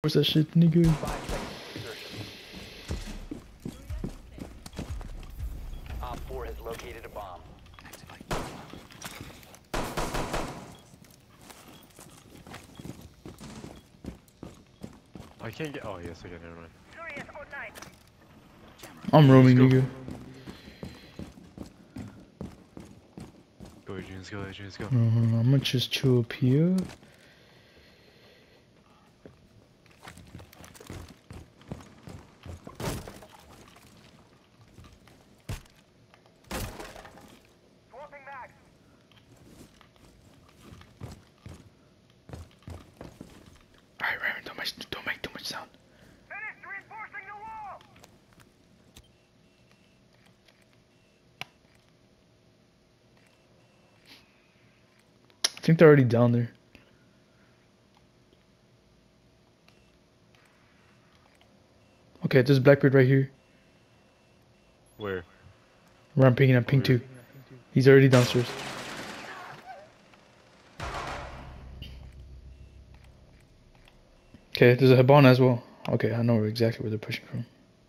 Where's that shit, nigga? 5 seconds to insertion. Op 4 has located a bomb. I can't get. Oh yes, I can. Never mind. I'm roaming, Let's nigga. Go, Adrian. Let's go, Adrian. Let's go. I'm gonna just chill up here. Alright, Raymond, don't make too much sound. I think they're already down there. Okay, there's Blackbird right here. Where? Where I'm picking up ping 2. He's already downstairs. Okay, there's a Habana as well. Okay, I know exactly where they're pushing from.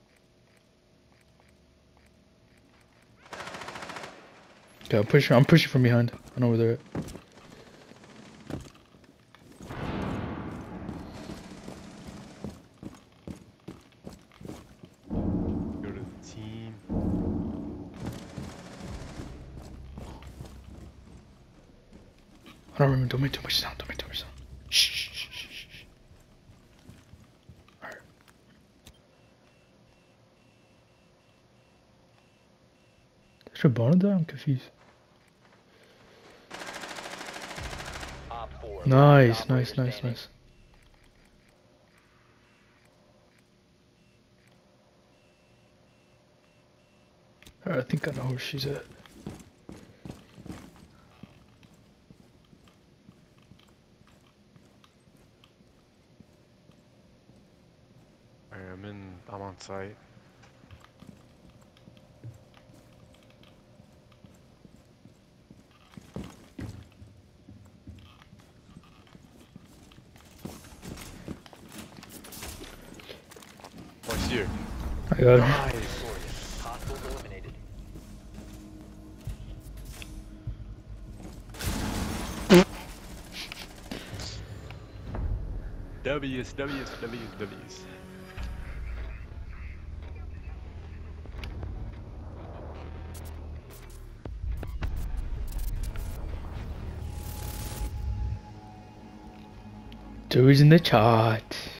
Okay, I'm pushing from behind. I know where they're at. Go to the team. I don't remember. Don't make too much sound. Don't make too much sound. Shh, shh, shh, shh, shh. Alright. Is Habana there? I'm confused. Op 4. Nice, Operator nice, nice, standing. nice. Alright, I think I know where she's at. Alright, I'm on site. Oh, I see her. I got him. Nice. Victorious. Hostiles eliminated. W's, W's, W's, W's. Dude's in the chat.